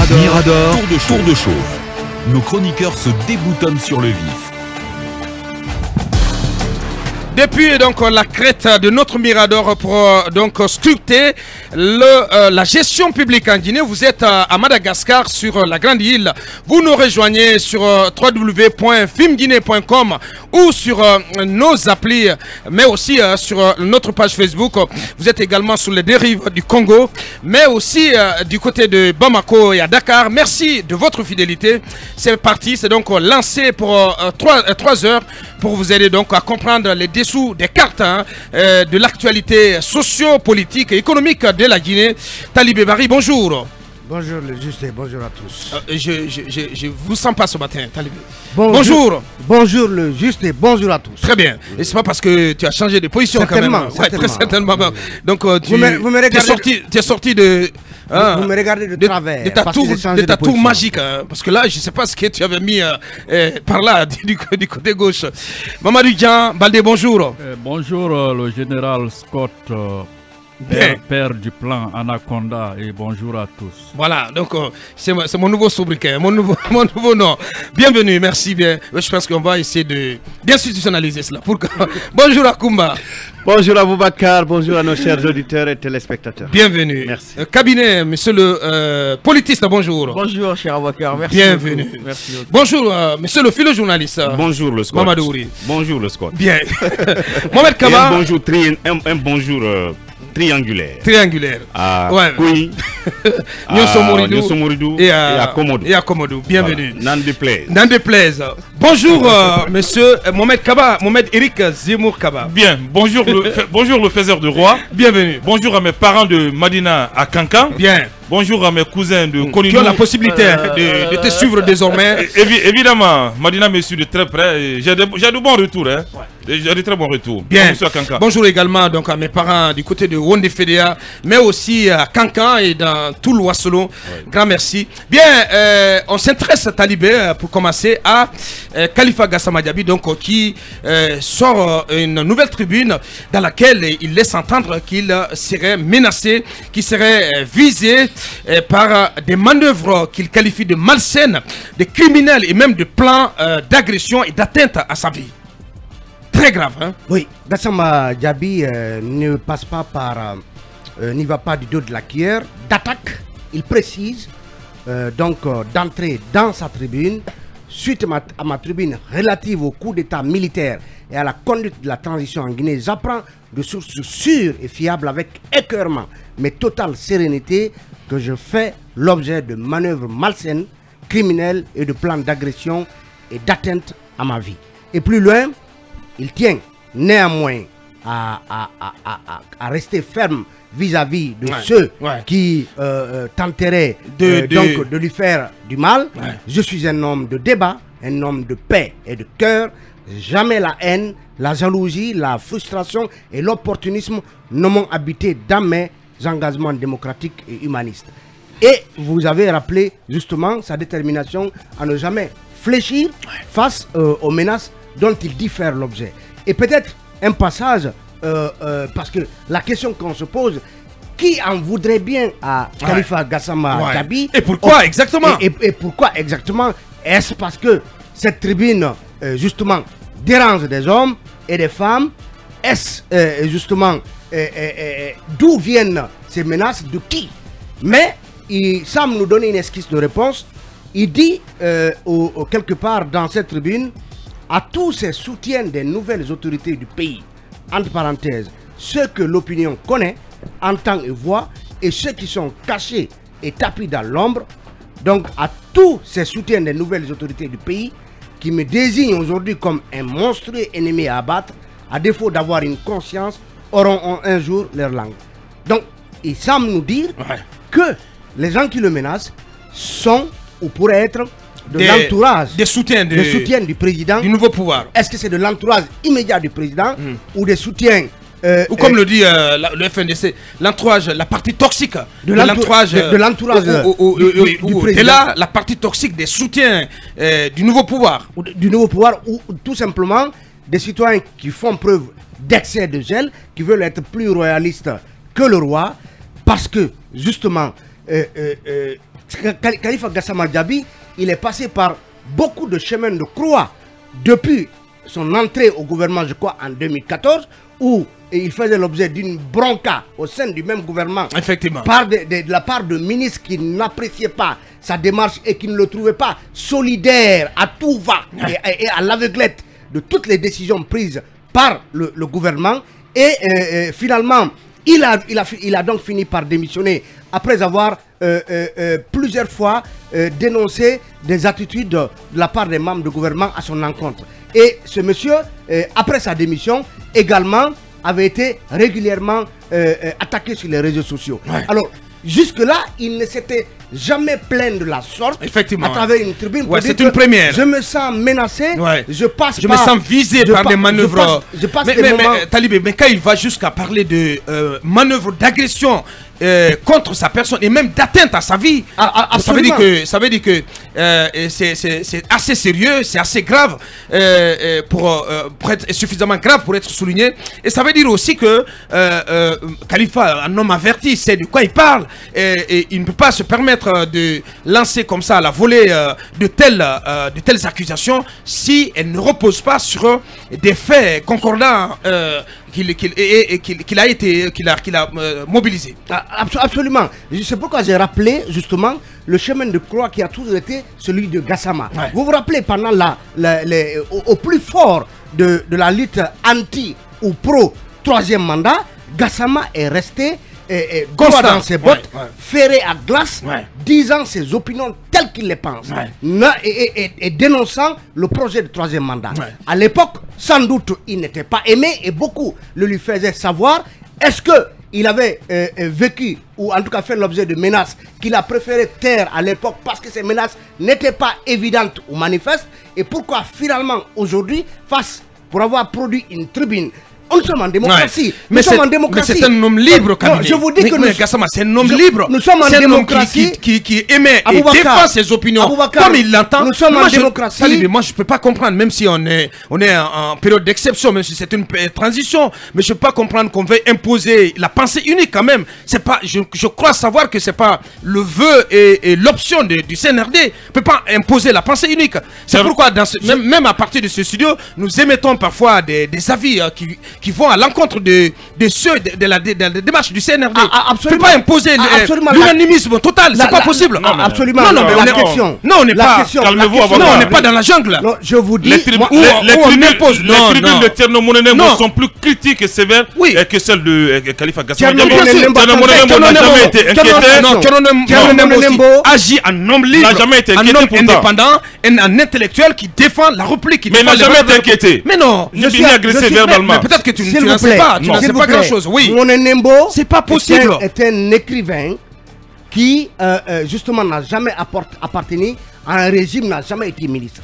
Mirador, tour de chauffe. Nos chroniqueurs se déboutonnent sur le vif. Depuis donc la crête de notre Mirador pour donc sculpter la gestion publique en Guinée, vous êtes à Madagascar sur la grande île. Vous nous rejoignez sur www.filmguinée.com ou sur nos applis, mais aussi sur notre page Facebook. Vous êtes également sur les dérives du Congo, mais aussi du côté de Bamako et à Dakar. Merci de votre fidélité. C'est parti, c'est donc lancé pour 3 heures pour vous aider donc à comprendre les dessous des cartes de l'actualité socio-politique et économique de la Guinée. Talibé Bari, bonjour. Bonjour le juste et bonjour à tous. Je vous sens pas ce matin, Talibé. Bonjour. Bonjour le juste et bonjour à tous. Très bien. Et c'est pas parce que tu as changé de position certainement, quand même. Certainement. Très certainement. Donc tu es sorti de... vous me regardez de travers. De ta tour magique. Parce que là, je ne sais pas ce que tu avais mis par là, du côté gauche. Mamadou Dian, Baldé, bonjour. Bonjour le général Scott, père du plan Anaconda, et bonjour à tous. Voilà, donc c'est mon nouveau sobriquet, mon nouveau nom. Bienvenue, merci bien. Je pense qu'on va essayer d'institutionnaliser cela. Bonjour à Kumba. Bonjour à Boubacar, bonjour à nos chers auditeurs et téléspectateurs. Bienvenue. Merci. Cabinet, monsieur le politiste, bonjour. Bonjour, cher avocat, merci. Bienvenue. Beaucoup. Merci. Bonjour, monsieur le philo-journaliste. Bonjour le Scott. Mamadou Ouri. Bonjour le Scott. Bien. Mohamed Kaba. Un bonjour triangulaire. Triangulaire. À ouais. Koui, Nyoso Mouridou et à Komodo. Et à Komodo. Bienvenue. Voilà. N'en déplaise. N'en déplaise. Bonjour, monsieur Mohamed Kaba, Mohamed Eric Zemmour Kaba. Bien, bonjour le faiseur de roi. Bienvenue. Bonjour à mes parents de Madina à Kankan. Bien. Bonjour à mes cousins de Koninou. Qui ont la possibilité de te suivre désormais. Évidemment, Madina me suit de très près. J'ai de bons retours. Hein. Ouais. J'ai de très bons retours. Bien. Bonjour également donc, à mes parents du côté de Wonde Fedea, mais aussi à Kankan et dans tout l'Ouassolo. Ouais. Grand merci. Bien, on s'intéresse, Talibé, pour commencer, à Khalifa Gassama Diaby, donc, qui sort une nouvelle tribune dans laquelle il laisse entendre qu'il serait menacé, qu'il serait visé par des manœuvres qu'il qualifie de malsaines, de criminels et même de plans d'agression et d'atteinte à sa vie. Très grave, hein? Oui, Gassama Diaby ne passe pas par... n'y va pas du dos de la cuillère. D'attaque, il précise, d'entrer dans sa tribune, suite à ma tribune relative au coup d'état militaire et à la conduite de la transition en Guinée, j'apprends de sources sûres et fiables avec écœurement, mais totale sérénité, que je fais l'objet de manœuvres malsaines, criminelles et de plans d'agression et d'atteinte à ma vie. Et plus loin, il tient néanmoins à rester ferme vis-à-vis de ceux qui tenteraient de lui faire du mal. Ouais. Je suis un homme de débat, un homme de paix et de cœur. Jamais la haine, la jalousie, la frustration et l'opportunisme ne m'ont habité dans mes engagements démocratiques et humanistes. Et vous avez rappelé justement sa détermination à ne jamais fléchir face aux menaces dont il diffère l'objet. Et peut-être un passage, parce que la question qu'on se pose, qui en voudrait bien à Khalifa Gassama Diaby? Et pourquoi exactement? Et pourquoi exactement? Est-ce parce que cette tribune, justement, dérange des hommes et des femmes? Est-ce justement d'où viennent ces menaces? De qui? Mais il semble nous donner une esquisse de réponse. Il dit quelque part dans cette tribune à tous ces soutiens des nouvelles autorités du pays, entre parenthèses, ceux que l'opinion connaît, entend et voit, et ceux qui sont cachés et tapis dans l'ombre, donc à tous ces soutiens des nouvelles autorités du pays qui me désignent aujourd'hui comme un monstrueux ennemi à abattre, à défaut d'avoir une conscience, auront un jour leur langue. Donc, il semble nous dire que les gens qui le menacent sont ou pourraient être de l'entourage, des soutiens du président, du nouveau pouvoir. Est-ce que c'est de l'entourage immédiat du président ou des soutiens ou comme le dit le FNDC, l'entourage, la partie toxique de l'entourage du président. Et là, la partie toxique des soutiens du nouveau pouvoir. Du nouveau pouvoir, ou tout simplement des citoyens qui font preuve d'excès de gel, qui veulent être plus royalistes que le roi, parce que justement Khalifa Gassama Diaby, il est passé par beaucoup de chemins de croix depuis son entrée au gouvernement, je crois, en 2014, où il faisait l'objet d'une bronca au sein du même gouvernement. Effectivement. De la part de ministres qui n'appréciaient pas sa démarche et qui ne le trouvaient pas solidaire à tout va et à l'aveuglette de toutes les décisions prises par le gouvernement. Et finalement, il a donc fini par démissionner après avoir plusieurs fois dénoncé des attitudes de la part des membres du gouvernement à son encontre. Et ce monsieur, après sa démission, également avait été régulièrement attaqué sur les réseaux sociaux. Ouais. Alors, jusque-là, il ne s'était jamais plaint de la sorte. Effectivement. À travers une tribune. Ouais, c'est une première. Je me sens menacé. Ouais. Je me sens visé par des manœuvres. Mais Talibé, mais quand il va jusqu'à parler de manœuvres d'agression contre sa personne et même d'atteinte à sa vie, ça veut dire que c'est assez sérieux, c'est assez grave pour être suffisamment grave pour être souligné. Et ça veut dire aussi que Khalifa, un homme averti, sait de quoi il parle et il ne peut pas se permettre de lancer comme ça à la volée de telles accusations si elles ne reposent pas sur des faits concordants qu'il a mobilisé. Absolument. C'est pourquoi j'ai rappelé justement le chemin de croix qui a toujours été celui de Gassama. Ouais. Vous vous rappelez, pendant au plus fort de la lutte anti ou pro troisième mandat, Gassama est resté droit dans ses bottes, ferré à glace, disant ses opinions telles qu'il les pense, et dénonçant le projet de troisième mandat. À l'époque, sans doute, il n'était pas aimé et beaucoup le lui faisaient savoir. Est-ce qu'il avait vécu, ou en tout cas fait l'objet de menaces qu'il a préféré taire à l'époque parce que ces menaces n'étaient pas évidentes ou manifestes? Et pourquoi finalement aujourd'hui, pour avoir produit une tribune, nous sommes en démocratie. Mais c'est un homme libre, Kamine. Je vous dis que Gassama, c'est un homme libre. Nous sommes en démocratie. Qui émet et défend ses opinions comme il l'entend. Nous sommes en démocratie. Moi, je ne peux pas comprendre, même si on est en période d'exception, même si c'est une transition, mais je ne peux pas comprendre qu'on veuille imposer la pensée unique quand même. Pas, je crois savoir que ce n'est pas le vœu et l'option du CNRD. On ne peut pas imposer la pensée unique. C'est pourquoi, même à partir de ce studio, nous émettons parfois des avis qui vont à l'encontre de ceux de la démarche du CNRD. On ne peut pas imposer l'unanimisme total, c'est pas possible. Absolument. Non, mais la question. Non, on n'est pas. Calmez-vous, non, on n'est pas dans la jungle. Non, je vous dis. Les tribunes de Thierno Monenembo sont plus critiques et sévères que celles de Khalifa Gassama Diaby. Thierno Monenembo n'a jamais été inquiété. Non, Thierno Monenembo agit en homme libre, n'a jamais été en homme indépendant, en intellectuel qui défend la réplique. Mais il n'a jamais été inquiété. Mais non. Je suis agressé verbalement. Peut-être que tu ne sais pas. Tu ne sais pas grand-chose. Oui. Monenembo c'est pas possible. Est un écrivain qui, justement, n'a jamais appartenu à un régime, n'a jamais été ministre.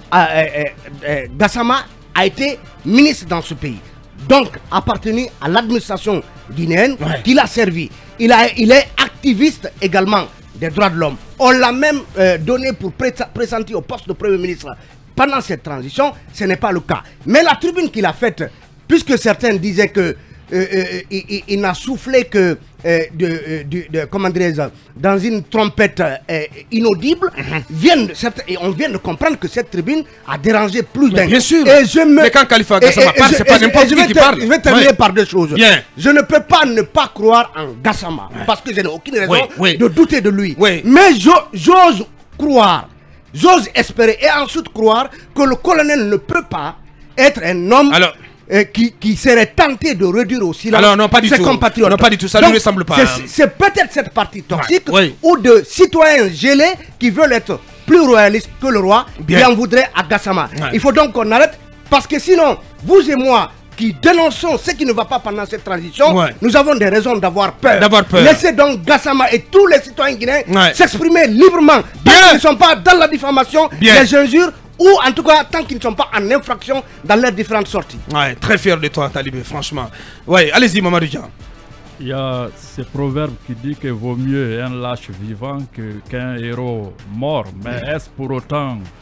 Gassama a été ministre dans ce pays. Donc, appartenu à l'administration guinéenne qu'il a servi. Il est activiste également des droits de l'homme. On l'a même donné pour pressentir au poste de Premier ministre. Pendant cette transition, ce n'est pas le cas. Mais la tribune qu'il a faite, puisque certains disaient que il n'a soufflé que comment dirais-je, dans une trompette inaudible, et on vient de comprendre que cette tribune a dérangé plus d'un. Bien sûr. Mais quand Khalifa Gassama parle, c'est pas n'importe qui parle. Je vais terminer par deux choses. Bien. Je ne peux pas ne pas croire en Gassama, parce que je n'ai aucune raison de douter de lui. Mais j'ose croire, j'ose espérer et ensuite croire que le colonel ne peut pas être un homme qui serait tenté de réduire au silence ses compatriotes. Non, pas du tout, ça ne lui ressemble pas. C'est peut-être cette partie toxique ou de citoyens gelés qui veulent être plus royalistes que le roi qui en voudrait à Gassama. Il faut donc qu'on arrête, parce que sinon, vous et moi, qui dénonçons ce qui ne va pas pendant cette transition, nous avons des raisons d'avoir peur. Laissez donc Gassama et tous les citoyens guinéens s'exprimer librement. Tant qu'ils ne sont pas dans la diffamation, les injures, ou en tout cas tant qu'ils ne sont pas en infraction dans leurs différentes sorties. Très fier de toi, Talibé, franchement. Allez-y, Mamadou Dia. Il y a ce proverbe qui dit que vaut mieux un lâche vivant qu'un héros mort. Mais est-ce pour autant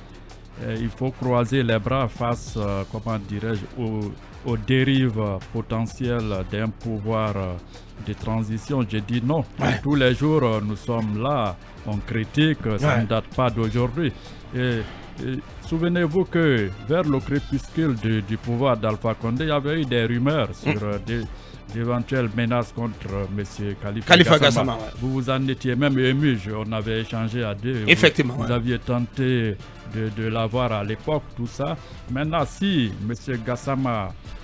il faut croiser les bras face, comment dirais-je, aux dérives potentielles d'un pouvoir de transition. Je dis non. Tous les jours, nous sommes là, on critique, ça ne date pas d'aujourd'hui. Et souvenez-vous que vers le crépuscule du pouvoir d'Alpha Condé, il y avait eu des rumeurs sur d'éventuelles menaces contre M. Khalifa Gassama. Vous vous en étiez même ému, on avait échangé à deux. Effectivement. Vous aviez tenté de l'avoir à l'époque, tout ça. Maintenant, si M. Gassama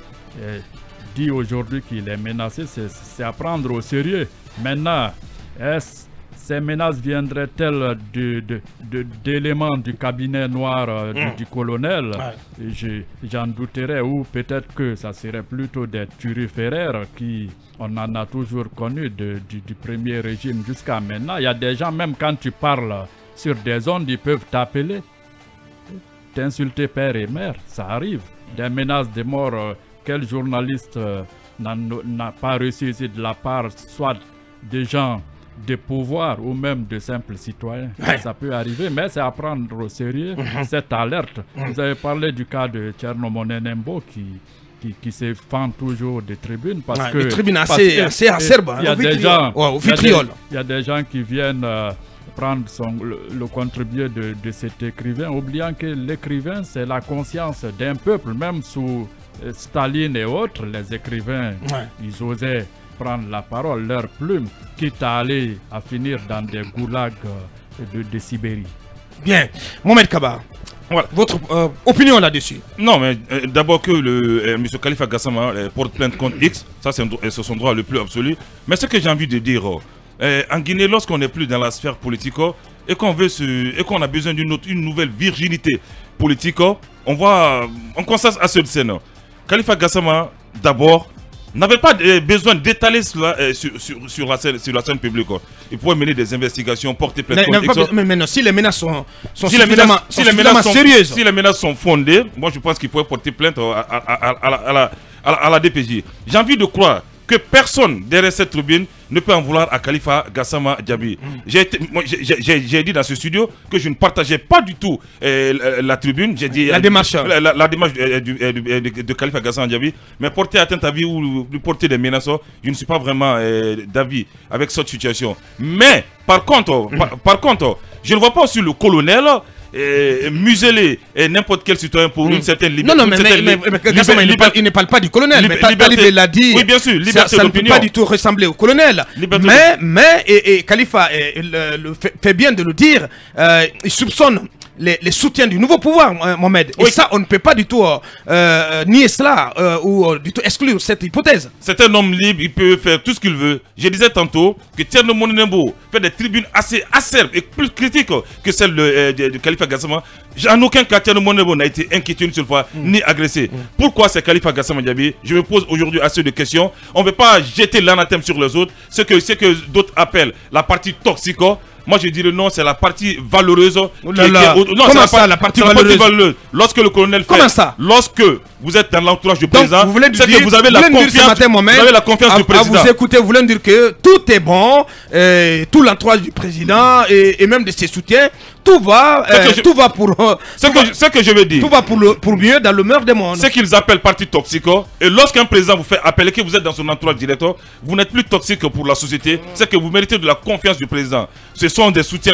dit aujourd'hui qu'il est menacé, c'est à prendre au sérieux. Maintenant, ces menaces viendraient-elles d'éléments du cabinet noir du colonel? J'en douterais, ou peut-être que ça serait plutôt des turiféraires qui, on en a toujours connu du premier régime jusqu'à maintenant. Il y a des gens, même quand tu parles sur des ondes, ils peuvent t'appeler, t'insulter père et mère, ça arrive. Des menaces de mort, quel journaliste n'a pas reçu ici de la part soit des gens de pouvoir ou même de simples citoyens. Ça peut arriver, mais c'est à prendre au sérieux cette alerte. Vous avez parlé du cas de Thierno Monenembo qui se fend toujours des tribunes parce que... Des tribunes assez acerbes. Il y a des gens, il y a des gens qui viennent prendre le contribué de cet écrivain, oubliant que l'écrivain, c'est la conscience d'un peuple. Même sous Staline et autres, les écrivains, ils osaient prendre la parole, leur plume, quitte à aller à finir dans des goulags de Sibérie. Bien. Mohamed Kaba, voilà. Votre opinion là-dessus? Non, mais d'abord que M. Khalifa Gassama porte plainte contre X, ça c'est son droit le plus absolu. Mais ce que j'ai envie de dire, en Guinée, lorsqu'on n'est plus dans la sphère politique et qu'on a besoin d'une nouvelle virginité politique, on constate à cette scène. Khalifa Gassama, d'abord, n'avait pas besoin d'étaler cela sur la scène publique. Il pouvait mener des investigations, porter plainte contre X. Mais non, si les menaces sont suffisamment sérieuses. Si les menaces sont fondées, moi je pense qu'il pourrait porter plainte à la DPJ. J'ai envie de croire que personne derrière cette tribune ne peut en vouloir à Khalifa Gassama Diaby. J'ai dit dans ce studio que je ne partageais pas du tout la tribune. J'ai dit la démarche de Khalifa Gassama Diaby, mais porter atteinte à vie ou lui porter des menaces, je ne suis pas vraiment d'avis avec cette situation. Mais par contre, je ne vois pas aussi le colonel museler n'importe quel citoyen pour une certaine liberté. Non, mais Gassama, il ne parle pas du colonel. Mais Talibé l'a dit. Oui, bien sûr, liberté ça ne peut pas du tout ressembler au colonel. Mais Khalifa fait bien de le dire, il soupçonne les soutiens du nouveau pouvoir, Mohamed. Et ça, on ne peut pas du tout nier cela ou du tout exclure cette hypothèse. C'est un homme libre, il peut faire tout ce qu'il veut. Je disais tantôt que Thierno Monenembo fait des tribunes assez acerbes et plus critiques que celles de Khalifa Gassama. En aucun cas, Thierno Monenembo n'a été inquiété une seule fois, ni agressé. Pourquoi c'est Khalifa Gassama Diaby? Je me pose aujourd'hui assez de questions. On ne peut pas jeter l'anathème sur les autres. Ce que d'autres appellent la partie toxique. Moi je dirais non, c'est la partie valeureuse. Comment ça, la partie valeureuse? Lorsque le colonel fait... Comment ça? Lorsque vous êtes dans l'entourage du président, c'est que vous avez la confiance du président. Vous écoutez, vous voulez dire que tout est bon, tout l'entourage du président et même de ses soutiens, tout va pour... Ce que je veux dire. Tout va pour mieux dans le meilleur des mondes. C'est qu'ils appellent parti toxique. Et lorsqu'un président vous fait appeler que vous êtes dans son entourage directeur, vous n'êtes plus toxique pour la société. C'est que vous méritez de la confiance du président. Ce sont des soutiens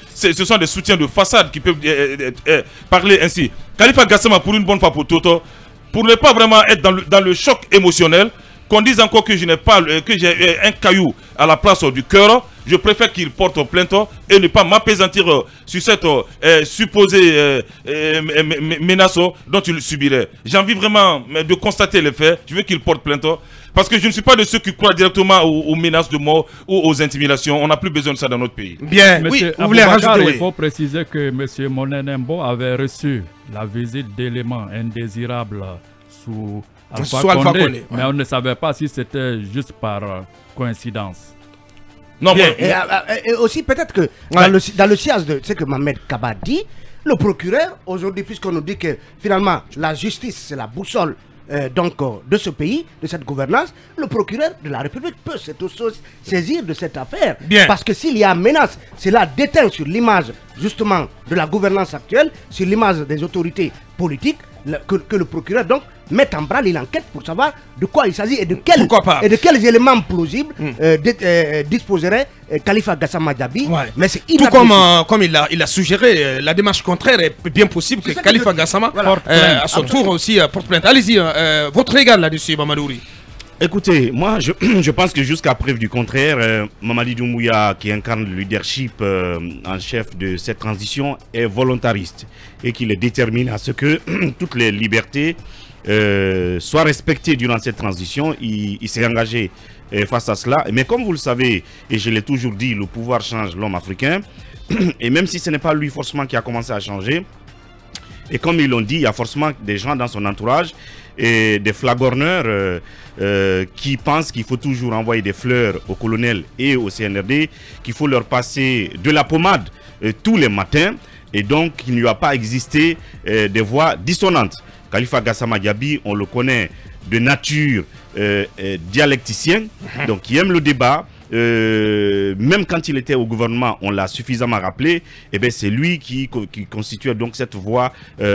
de façade qui peuvent parler ainsi. Khalifa Gassama, pour une bonne fois pour toutes, pour ne pas vraiment être dans le choc émotionnel, qu'on dise encore que j'ai un caillou à la place du cœur, je préfère qu'il porte plainte et ne pas m'apaisantir sur cette supposée menace dont il subirait. J'ai envie vraiment de constater les faits. Je veux qu'il porte plainte parce que je ne suis pas de ceux qui croient directement aux menaces de mort ou aux intimidations. On n'a plus besoin de ça dans notre pays. Bien, monsieur, vous voulez rajouter? Il faut préciser que M. Monenembo avait reçu la visite d'éléments indésirables sous Alpha Condé, mais on ne savait pas si c'était juste par coïncidence. Non, et aussi peut-être que dans le sillage de ce que Mohamed Kaba dit, le procureur, aujourd'hui, puisqu'on nous dit que finalement la justice c'est la boussole de ce pays, de cette gouvernance, le procureur de la République peut saisir de cette affaire. Bien. Parce que s'il y a menace, cela déteint sur l'image justement de la gouvernance actuelle, sur l'image des autorités politiques, que le procureur donc mette en branle l'enquête pour savoir de quoi il s'agit et de quels éléments plausibles disposerait Khalifa Gassama Diaby. Ouais. Mais c'est tout comme il a suggéré, la démarche contraire est bien possible que Khalifa Gassama à son tour aussi porte plainte. Allez-y, votre regard là-dessus, Mamadouri. Écoutez, moi je pense que jusqu'à preuve du contraire, Mamadi Doumbouya, qui incarne le leadership en chef de cette transition, est volontariste et qu'il est déterminé à ce que toutes les libertés soient respectées durant cette transition. Il s'est engagé face à cela. Mais comme vous le savez, et je l'ai toujours dit, le pouvoir change l'homme africain. Et même si ce n'est pas lui forcément qui a commencé à changer, et comme ils l'ont dit, il y a forcément des gens dans son entourage et des flagorneurs qui pensent qu'il faut toujours envoyer des fleurs au colonel et au CNRD, qu'il faut leur passer de la pommade tous les matins, et donc il n'y a pas existé des voix dissonantes. Khalifa Gassama Diaby, on le connaît de nature dialecticien, donc qui aime le débat. Même quand il était au gouvernement, on l'a suffisamment rappelé, et bien c'est lui qui constituait donc cette voix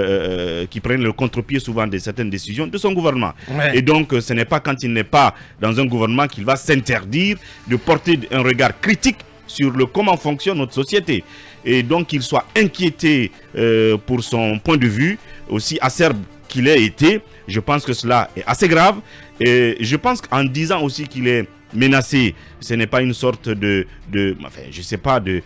qui prenait le contre-pied souvent de certaines décisions de son gouvernement. Ouais. Et donc ce n'est pas quand il n'est pas dans un gouvernement qu'il va s'interdire de porter un regard critique sur comment fonctionne notre société. Et donc qu'il soit inquiété pour son point de vue, aussi acerbe qu'il ait été, je pense que cela est assez grave. Et je pense qu'en disant aussi qu'il est menacé, ce n'est pas une sorte enfin, je sais pas, de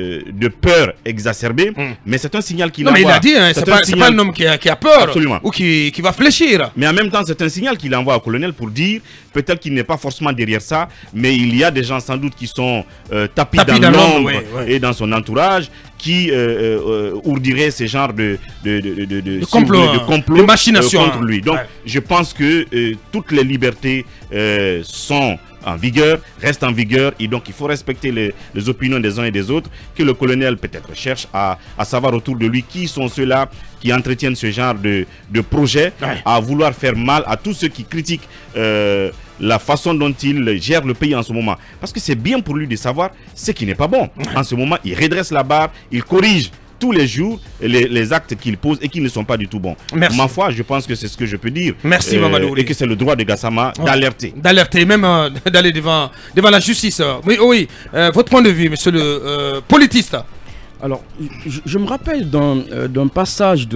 peur exacerbée, mais c'est un signal qu'il envoie. Non, mais il a dit, hein, c'est pas un homme qui a peur. Absolument. Ou qui va fléchir. Mais en même temps, c'est un signal qu'il envoie au colonel pour dire, peut-être qu'il n'est pas forcément derrière ça, mais il y a des gens sans doute qui sont tapis dans l'ombre et dans son entourage, qui ourdiraient ce genre de complot, de machination contre lui. Donc, je pense que toutes les libertés sont en vigueur, restent en vigueur, et donc il faut respecter les opinions des uns et des autres, que le colonel peut-être cherche à savoir autour de lui qui sont ceux-là qui entretiennent ce genre de projet, à vouloir faire mal à tous ceux qui critiquent la façon dont il gère le pays en ce moment. Parce que c'est bien pour lui de savoir ce qui n'est pas bon. En ce moment, il redresse la barre, il corrige tous les jours les actes qu'il pose et qui ne sont pas du tout bons. Merci. Ma foi, je pense que c'est ce que je peux dire. Merci, Mamadou. Et que c'est le droit de Gassama d'alerter. D'alerter, même d'aller devant la justice. Oui, votre point de vue, monsieur le politiste. Alors, je me rappelle d'un passage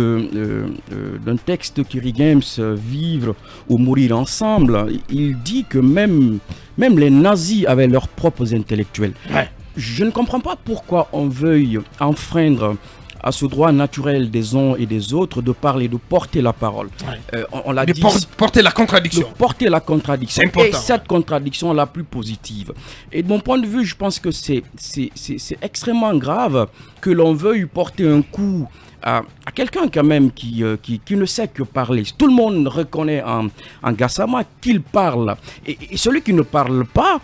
d'un texte de Kerry James, Vivre ou mourir ensemble. Il dit que même les nazis avaient leurs propres intellectuels. Ouais. Je ne comprends pas pourquoi on veuille enfreindre à ce droit naturel des uns et des autres de parler, de porter la parole. Ouais. On l'a dit. Porter la contradiction. De porter la contradiction. C'est important. Et cette contradiction la plus positive. Et de mon point de vue, je pense que c'est extrêmement grave que l'on veuille porter un coup à quelqu'un quand même qui ne sait que parler. Tout le monde reconnaît en Gassama qu'il parle. Et celui qui ne parle pas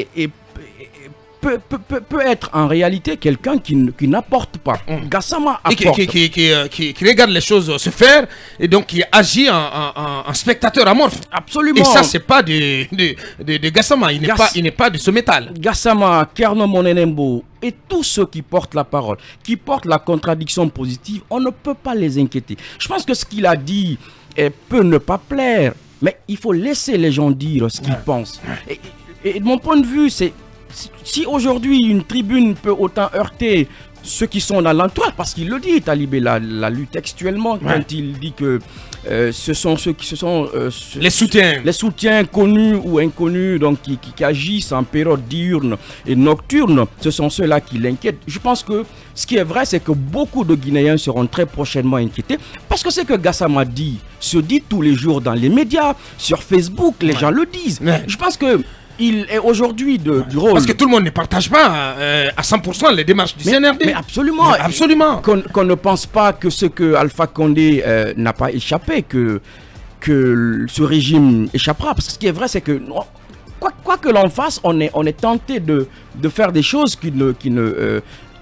peut être en réalité quelqu'un qui n'apporte pas. Gassama apporte. Qui regarde les choses se faire et donc qui agit en spectateur amorphe. Absolument. Et ça, c'est pas de Gassama. Il n'est pas de ce métal. Gassama, Kerno Monenembo et tous ceux qui portent la parole, qui portent la contradiction positive, on ne peut pas les inquiéter. Je pense que ce qu'il a dit peut ne pas plaire, mais il faut laisser les gens dire ce qu'ils pensent. Et de mon point de vue, c'est si aujourd'hui une tribune peut autant heurter ceux qui sont dans l'entourage, parce qu'il le dit, Talibé l'a lu textuellement quand il dit que ce sont ceux qui les soutiens connus ou inconnus, donc qui agissent en période diurne et nocturne, ce sont ceux-là qui l'inquiètent. Je pense que ce qui est vrai, c'est que beaucoup de Guinéens seront très prochainement inquiétés, parce que ce que Gassama dit se dit tous les jours dans les médias, sur Facebook, les gens le disent. Je pense que il est aujourd'hui du rôle. Parce que tout le monde ne partage pas à 100% les démarches du CNRD. Mais absolument. Mais absolument. Qu'on ne pense pas que ce que Alpha Condé n'a pas échappé, que ce régime échappera. Parce que ce qui est vrai, c'est que quoi que l'on fasse, on est tenté de faire des choses qui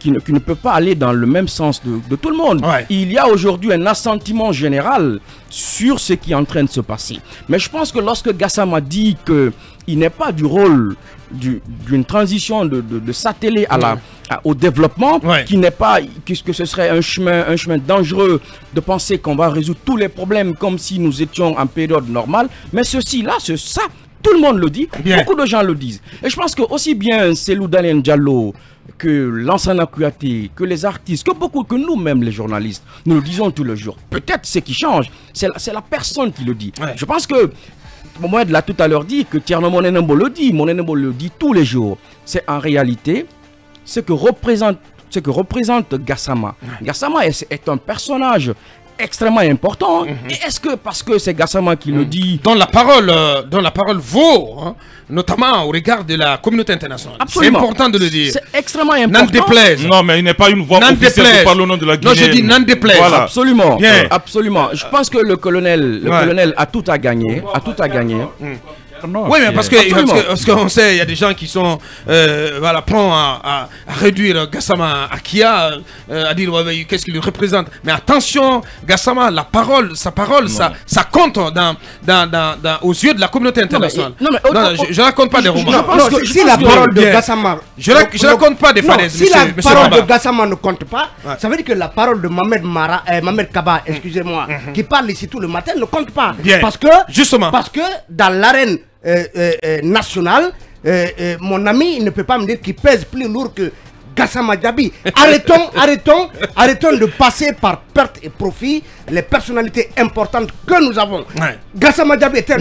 qui ne peuvent pas aller dans le même sens de tout le monde. Ouais. Il y a aujourd'hui un assentiment général sur ce qui est en train de se passer. Mais je pense que lorsque Gassama dit qu'il n'est pas du rôle d'une transition de s'atteler au développement, qui n'est pas, que ce serait un chemin dangereux de penser qu'on va résoudre tous les problèmes comme si nous étions en période normale. Mais ceci-là, c'est ça. Tout le monde le dit, beaucoup de gens le disent. Et je pense que aussi bien Selou Daniel Diallo, que Lansana Kouyaté, que les artistes, que nous-mêmes les journalistes, nous le disons tous les jours. Peut-être ce qui change, c'est la personne qui le dit. Ouais. Je pense que, Mohamed l'a tout à l'heure dit, que Thierno Monenembo le dit tous les jours. C'est en réalité ce que représente Gassama. Gassama est un personnage extrêmement important. Et est-ce que parce que c'est Gassama qui le dit, dont la parole vaut, hein, notamment au regard de la communauté internationale. C'est important de le dire. C'est extrêmement important. N'en déplaise. Non, mais il n'est pas une voix officielle qui parle au nom de la Guinée. Non, je dis n'en déplaise. Voilà. Absolument. Bien. Absolument. Je pense que le colonel a tout à gagner. Oui, mais parce qu'on sait, il y a des gens qui sont prêts à réduire Gassama à Kia, à dire qu'est-ce qu'il représente. Mais attention, Gassama, sa parole, ça compte aux yeux de la communauté internationale. Je ne raconte pas des romans. Si la parole de Gassama... Je ne raconte pas des falaises. Si la parole de Gassama ne compte pas, ça veut dire que la parole de Mohamed Kaba, excusez-moi, qui parle ici tout le matin, ne compte pas. Parce que dans l'arène nationale, mon ami, il ne peut pas me dire qu'il pèse plus lourd que Gassama Diaby. Arrêtons de passer par perte et profit les personnalités importantes que nous avons. Gassama Diaby est un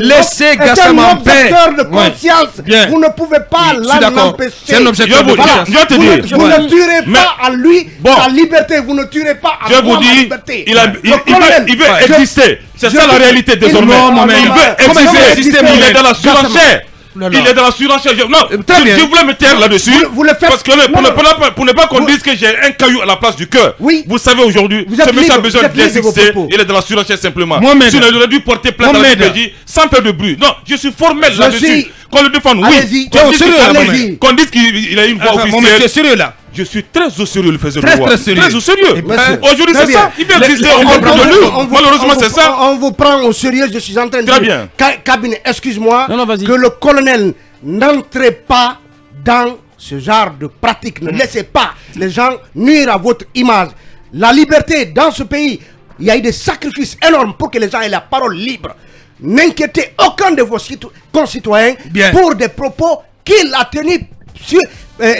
acteur de conscience. Vous ne pouvez pas l'empêcher. C'est un objectif. Vous ne tuerez pas à lui la liberté. Vous ne tuerez pas à moi la liberté. Il veut exister. C'est ça la réalité désormais. Il veut exister. Il est dans la surenchère. Il est dans la surenchère. Non, je voulais me taire là-dessus. Parce que pour ne pas qu'on dise que j'ai un caillou à la place du cœur. Vous savez aujourd'hui, ce monsieur a besoin d'exister. Il est dans la surenchère simplement. Sinon, il aurait dû porter plainte à la PJ sans faire de bruit. Non, je suis formel là-dessus. Qu'on le défende, oui. Qu'on dise qu'il a une voix officielle. C'est sérieux là. Je suis très au sérieux, le faiseur de voix. Très au sérieux. Aujourd'hui, c'est ça. Il vient exister. On comprend de lui. Malheureusement, c'est ça. On vous prend au sérieux. Je suis en train de dire. Très bien. Cabinet, excuse-moi. Que le colonel n'entre pas dans ce genre de pratique. Ne laissez pas les gens nuire à votre image. La liberté dans ce pays, il y a eu des sacrifices énormes pour que les gens aient la parole libre. N'inquiétez aucun de vos concitoyens pour des propos qu'il a tenus sur. Rien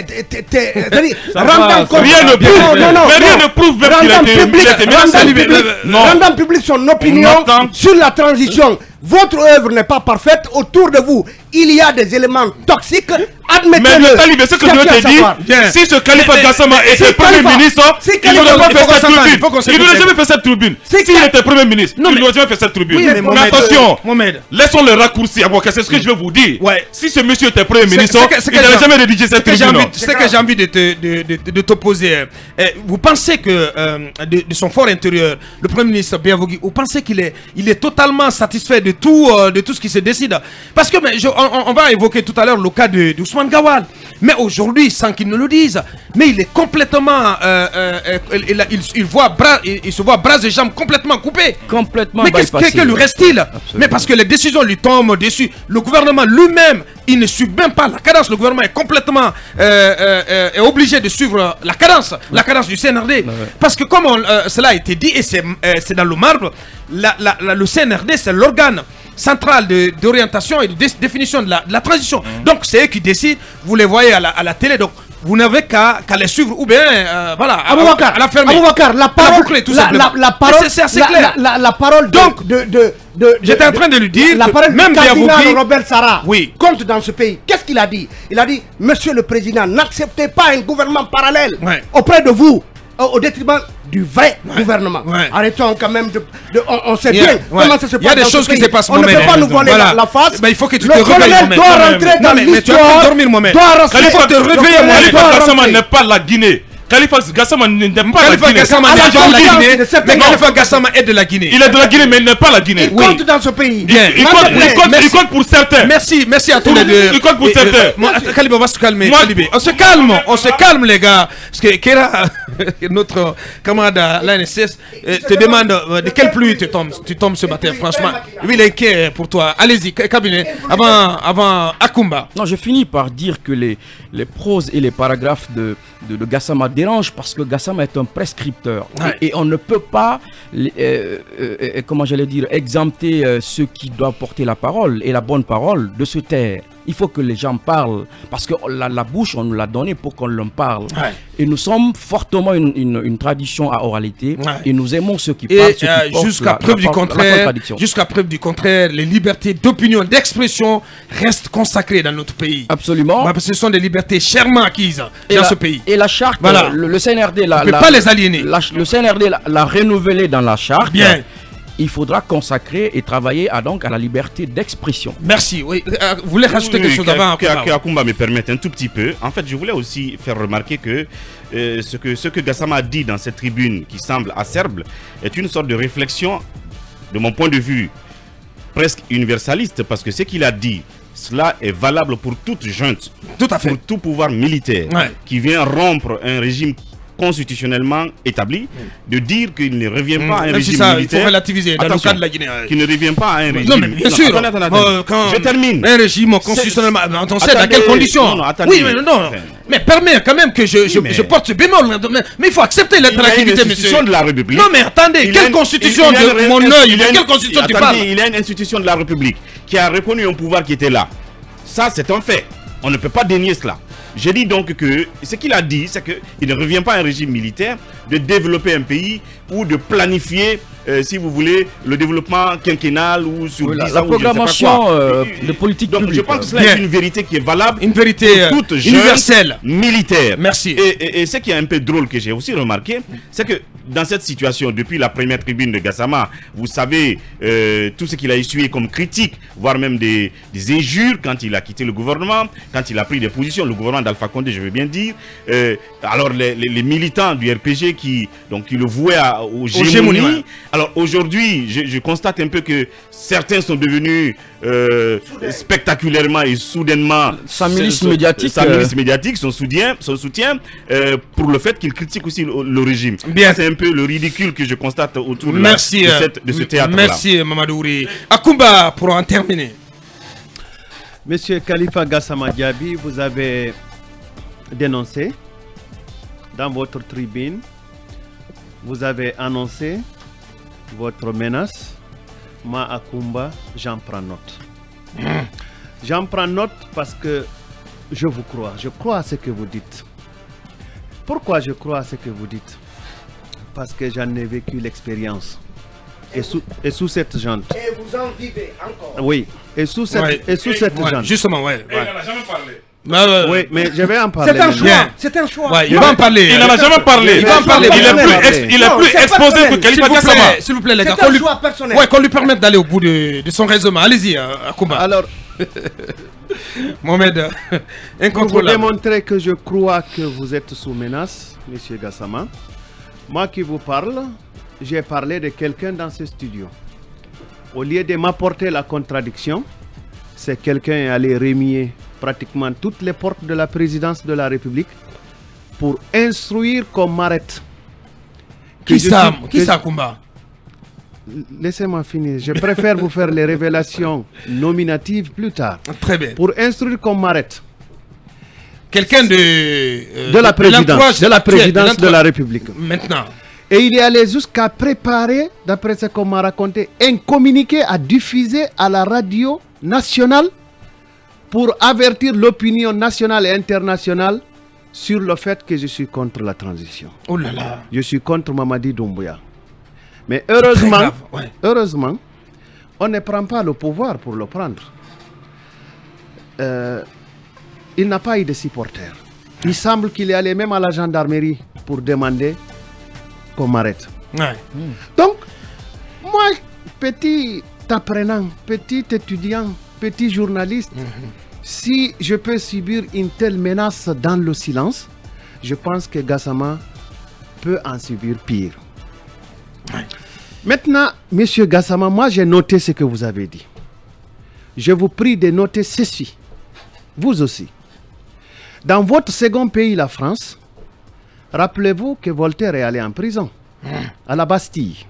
ne prouve même qu'il a été rendant public son opinion sur la transition. Votre œuvre n'est pas parfaite. Autour de vous, il y a des éléments toxiques. Admettez-le. Mais Talibé, ce que je veux te dire, si ce Khalifa Gassama était Premier ministre, il n'aurait pas fait cette tribune. Il n'aurait jamais fait cette tribune. S'il était Premier ministre, il n'aurait jamais fait cette tribune. Mais attention, laissons le raccourci. C'est ce que je veux vous dire. Si ce monsieur était Premier ministre, il n'aurait jamais rédigé cette tribune. C'est que j'ai envie de t'opposer. Vous pensez que de son fort intérieur, le Premier ministre Biavogui, vous pensez qu'il est totalement satisfait de tout ce qui se décide? Parce que on va évoquer tout à l'heure le cas d'Ousmane Gawal. Mais aujourd'hui, sans qu'il ne le dise, mais il est complètement, il se voit bras et jambes complètement coupés. Complètement. Mais que lui reste-t-il? Mais parce que les décisions lui tombent dessus. Le gouvernement lui-même, il ne suit même pas la cadence. Le gouvernement est complètement est obligé de suivre la cadence du CNRD. Parce que comme cela a été dit, et c'est dans le marbre, le CNRD, c'est l'organe central d'orientation et de définition de la transition. Donc c'est eux qui décident, vous les voyez à la télé, donc vous n'avez qu'à les suivre ou bien voilà, à la fermer. Aboubacar, la parole, la parole, c'est assez clair. La parole donc j'étais en train de lui dire, la parole même du cardinal Robert Sarah compte dans ce pays. Qu'est-ce qu'il a dit? Il a dit, monsieur le président, n'acceptez pas un gouvernement parallèle auprès de vous, au détriment du vrai gouvernement. Arrêtons quand même on sait bien comment ça se passe. Il y a des choses qui se passent. On ne peut pas nous voiler la face. Il faut que tu te réveilles. Le colonel doit rentrer dans l'histoire. Khalifa Gassama n'est pas la Guinée. Khalifa Gassama n'est pas la Khalifa Guinée. Gassama n'est pas la Guinée, mais Khalifa Gassama est de la Guinée. Il est de la Guinée, mais il n'est pas la Guinée. Il compte dans ce pays. Bien. Il compte pour certains. Merci à tous les deux. Il compte pour certains. Khalifa, on va se calmer. Moi- Khalibé. On se calme les gars. Parce que Kera, notre camarade à l'ANSS, te demande de quelle pluie tu tombes ce matin, franchement. Lui, il est inquiet pour toi. Allez-y, cabinet, avant Akumba. Non, je finis par dire que les proses et les paragraphes de Gassama dérangent parce que Gassama est un prescripteur. Ouais. Et on ne peut pas, comment j'allais dire, exempter ceux qui doivent porter la parole et la bonne parole de se taire. Il faut que les gens parlent parce que la bouche, on nous l'a donnée pour qu'on l'en parle. Ouais. Et nous sommes fortement une tradition à oralité Ouais. et nous aimons ceux qui parlent, Et ceux qui portent jusqu'à la preuve du contraire, contradiction. jusqu'à preuve du contraire, les libertés d'opinion, d'expression restent consacrées dans notre pays. Absolument. Ouais, parce que ce sont des libertés chèrement acquises dans ce pays. Et la charte, Voilà. le CNRD, On ne peut pas les aliéner. le CNRD l'a renouvelé dans la charte. Bien. Il faudra consacrer et travailler à la liberté d'expression. Merci. Oui. Vous voulez rajouter quelque chose avant que Akumba? Akumba me permette un tout petit peu. En fait, je voulais aussi faire remarquer que ce que Gassama a dit dans cette tribune qui semble acerbe est une sorte de réflexion, de mon point de vue, presque universaliste, parce que ce qu'il a dit, cela est valable pour toute junte, Tout à fait. pour tout pouvoir militaire Ouais. qui vient rompre un régime constitutionnellement établi, de dire qu'il ne revient pas à un Même si régime ça, il militaire. faut relativiser dans le Attention, cas de la Guinée. qui ne revient pas à un régime. Non, mais bien sûr. Attendez. Quand Je termine. un régime constitutionnellement, on sait dans Attendez. quelles conditions. Non, attendez. Oui, mais non. Mais permets quand même que je porte ce bémol. Mais il faut accepter Il y a une l'interactivité, monsieur. institution de la République. Non, mais attendez, Il y a quelle une- constitution il y a de une- mon il œil? y De a une- quelle constitution tu attendez, parles? il y a une institution de la République qui a reconnu un pouvoir qui était là. Ça, c'est un fait. On ne peut pas dénier cela. J'ai dit donc que ce qu'il a dit, c'est qu'il ne revient pas à un régime militaire de développer un pays ou de planifier, si vous voulez, le développement quinquennal ou sur Oui, 10 la ans ou je sais pas programmation quoi. de politique Donc, publique. je pense que cela Bien. est une vérité qui est valable. Une vérité pour toute jeune universelle. militaire. Merci. Et ce qui est un peu drôle que j'ai aussi remarqué, c'est que dans cette situation, depuis la première tribune de Gassama, vous savez tout ce qu'il a essuyé comme critique, voire même des injures quand il a quitté le gouvernement, quand il a pris des positions, le gouvernement d'Alpha Condé, je veux bien dire. Alors les militants du RPG qui le vouaient aux gémonies. ouais. Alors aujourd'hui, je constate un peu que certains sont devenus spectaculairement et soudainement Sa milice médiatique, sa milice médiatique, son soutien pour le fait qu'il critique aussi le régime. Bien. C'est un peu le ridicule que je constate autour Merci. de ce théâtre-là. Merci, Mamadouri. Akumba, pour en terminer. Monsieur Khalifa Gassama Diaby, vous avez dénoncé dans votre tribune, vous avez annoncé votre menace. Moi, Akumba, j'en prends note. J'en prends note parce que je vous crois. Je crois à ce que vous dites. Pourquoi je crois à ce que vous dites? Parce que j'en ai vécu l'expérience. Et sous cette jante. Et vous en vivez encore. Oui. Et sous cette, Ouais. jante. Justement, ouais. Il n'en a jamais parlé. Oui, mais je vais en parler. C'est un maintenant. choix. C'est un choix. Ouais, il va en parler. Il n'en a jamais parlé. Il va en parler. Il est Non, plus c'est exposé personnel. que Khalifa Gassama. S'il vous plaît, les gars. C'est un choix personnel. Ouais, qu'on lui permette d'aller au bout de son raisonnement. Allez-y, Akumba. Alors, Mohamed, pour vous incontrôlable. démontrer que je crois que vous êtes sous menace, monsieur Gassama, moi qui vous parle, j'ai parlé de quelqu'un dans ce studio. Au lieu de m'apporter la contradiction, c'est quelqu'un est allé remuer pratiquement toutes les portes de la présidence de la République pour instruire qu'on m'arrête. Qui ça, Akumba? Laissez-moi finir. Je préfère vous faire les révélations nominatives plus tard. Très bien. Pour instruire qu'on m'arrête. Quelqu'un de De la présidence, l'entourage de la actuel, présidence de la l'entourage. République. Maintenant. Et il est allé jusqu'à préparer, d'après ce qu'on m'a raconté, un communiqué à diffuser à la radio nationale pour avertir l'opinion nationale et internationale sur le fait que je suis contre la transition. Oh là là. Je suis contre Mamadi Doumbouya. Mais Très heureusement, grave, ouais. heureusement, on ne prend pas le pouvoir pour le prendre. Il n'a pas eu de supporters. Il semble qu'il est allé même à la gendarmerie pour demander qu'on m'arrête. Ouais. Donc, moi, petit apprenant, petit étudiant, petit journaliste, si je peux subir une telle menace dans le silence, je pense que Gassama peut en subir pire. Maintenant, monsieur Gassama, moi j'ai noté ce que vous avez dit. Je vous prie de noter ceci. Vous aussi. Dans votre second pays, la France, rappelez-vous que Voltaire est allé en prison, à la Bastille.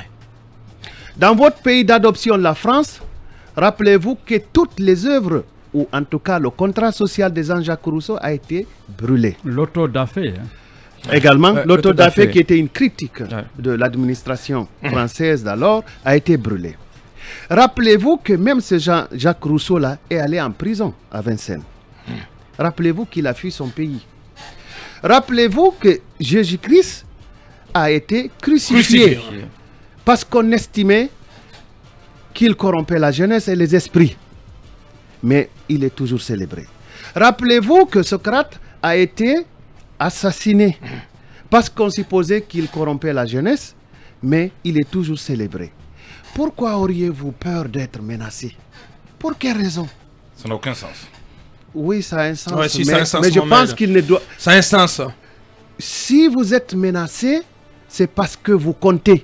Dans votre pays d'adoption, la France, rappelez-vous que toutes les œuvres, ou en tout cas le contrat social de Jean-Jacques Rousseau a été brûlé. L'autodafé. Également, l'autodafé l'autodafé. qui était une critique de l'administration française d'alors a été brûlé. Rappelez-vous que même ce Jean-Jacques Rousseau-là est allé en prison à Vincennes. Rappelez-vous qu'il a fui son pays. Rappelez-vous que Jésus-Christ a été crucifié parce qu'on estimait qu'il corrompait la jeunesse et les esprits. Mais il est toujours célébré. Rappelez-vous que Socrate a été assassiné parce qu'on supposait qu'il corrompait la jeunesse, mais il est toujours célébré. Pourquoi auriez-vous peur d'être menacé? Pour quelle raison? Ça n'a aucun sens. Oui, ça a un sens, Ouais, si, ça a un sens, mais je Mohamed. pense qu'il ne doit... Ça a un sens. Ça. Si vous êtes menacé, c'est parce que vous comptez.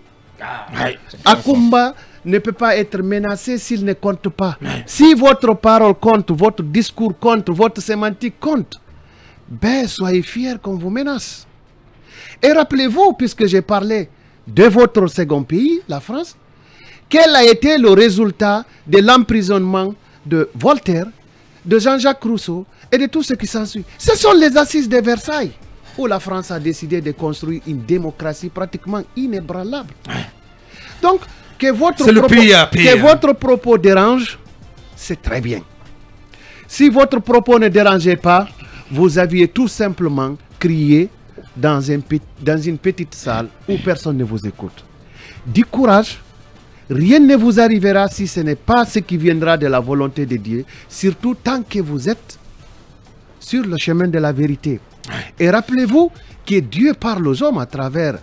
Akumba ne peut pas être menacé s'il ne compte pas. Si votre parole compte, votre discours compte, votre sémantique compte, ben soyez fiers qu'on vous menace. Et rappelez-vous, puisque j'ai parlé de votre second pays, la France, quel a été le résultat de l'emprisonnement de Voltaire, de Jean-Jacques Rousseau et de tout ce qui s'ensuit? Ce sont les assises de Versailles, où la France a décidé de construire une démocratie pratiquement inébranlable. Donc, que votre propos dérange, c'est très bien. Si votre propos ne dérangeait pas, vous aviez tout simplement crié dans une petite salle où personne ne vous écoute. Du courage, rien ne vous arrivera si ce n'est pas ce qui viendra de la volonté de Dieu, surtout tant que vous êtes sur le chemin de la vérité. Et rappelez-vous que Dieu parle aux hommes à travers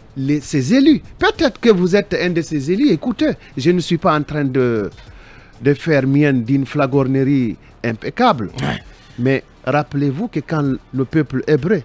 ses élus. Peut-être que vous êtes un de ces élus. Écoutez, je ne suis pas en train de faire mienne d'une flagornerie impeccable. Mais rappelez-vous que quand le peuple hébreu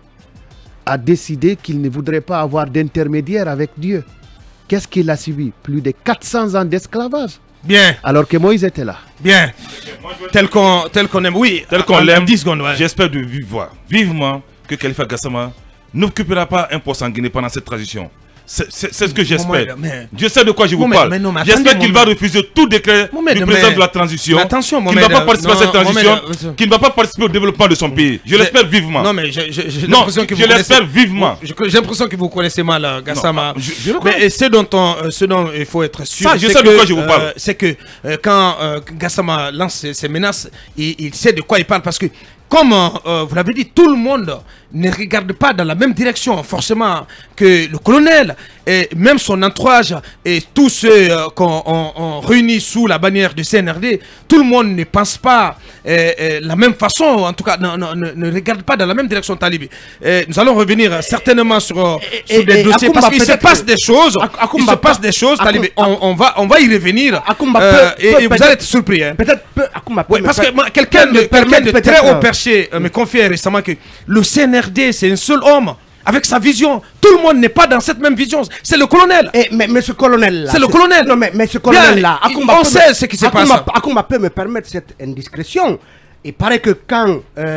a décidé qu'il ne voudrait pas avoir d'intermédiaire avec Dieu, qu'est-ce qu'il a subi? Plus de 400 ans d'esclavage. Bien. Alors que Moïse était là. Bien. Tel qu'on aime. Oui. Tel qu'on l'aime. 10 secondes. Ouais. J'espère de vive voix, vivement, que Khalifa Gassama n'occupera pas un poste en Guinée pendant cette transition. C'est ce que j'espère. Je sais de quoi je vous parle. J'espère qu'il va refuser tout décret du président de la transition. Attention, qu'il ne va pas participer à cette transition, qu'il ne va pas participer au développement de son pays. Je l'espère vivement. Non, mais j'ai l'impression que vous l'espère vivement. J'ai l'impression que vous connaissez mal Gassama. Mais ce dont il faut être sûr, je sais de quoi je vous parle. C'est que quand Gassama lance ses menaces, il sait de quoi il parle parce que comme vous l'avez dit, tout le monde ne regarde pas dans la même direction forcément que le colonel et même son entourage et tous ceux qu'on réunit sous la bannière du CNRD. Tout le monde ne pense pas la même façon, en tout cas ne regarde pas dans la même direction talibé. Nous allons revenir certainement sur des dossiers parce qu'il se passe des choses. Il se passe des choses, talibé. On va y revenir et vous allez être surpris. Hein. Peut-être Akumba peut Parce que quelqu'un de très haut perché me confiait récemment que le CNRD c'est un seul homme avec sa vision. Tout le monde n'est pas dans cette même vision. C'est le colonel. Mais ce colonel là. C'est le colonel. Non mais ce colonel là. On sait ce qui se passe. Akumba peut me permettre cette indiscrétion. Il paraît que quand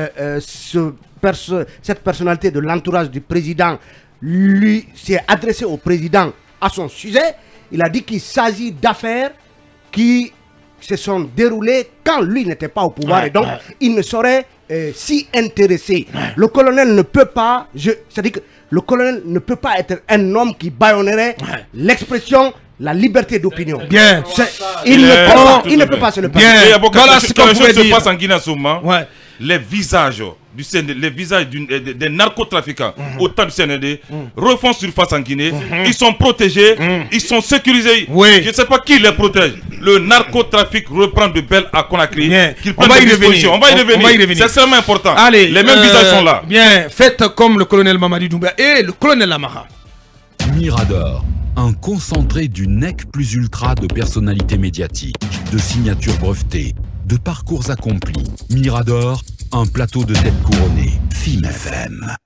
cette personnalité de l'entourage du président lui s'est adressé au président à son sujet, il a dit qu'il s'agit d'affaires qui se sont déroulées quand lui n'était pas au pouvoir et donc il ne saurait s'y intéresser. Le colonel ne peut pas, c'est-à-dire que le colonel ne peut pas être un homme qui bâillonnerait l'expression, la liberté d'opinion. Bien. Il ne peut pas se le permettre. Il y a beaucoup Voilà de ce qu'on choses pouvait se dire. passent en Guinée en ce moment. Ouais. Les visages des narcotrafiquants au temps du CND refont surface en Guinée. Ils sont protégés, ils sont sécurisés. Oui. Je ne sais pas qui les protège. Le narcotrafic reprend de belles à Conakry. On va y revenir. On va y revenir. C'est extrêmement important. Allez, les mêmes visages sont là. Bien, faites comme le colonel Mamadi Doumbia et le colonel Lamara. Mirador, un concentré du nec plus ultra de personnalités médiatiques, de signatures brevetées, de parcours accomplis. Mirador, un plateau de tête couronnée. FIM FM.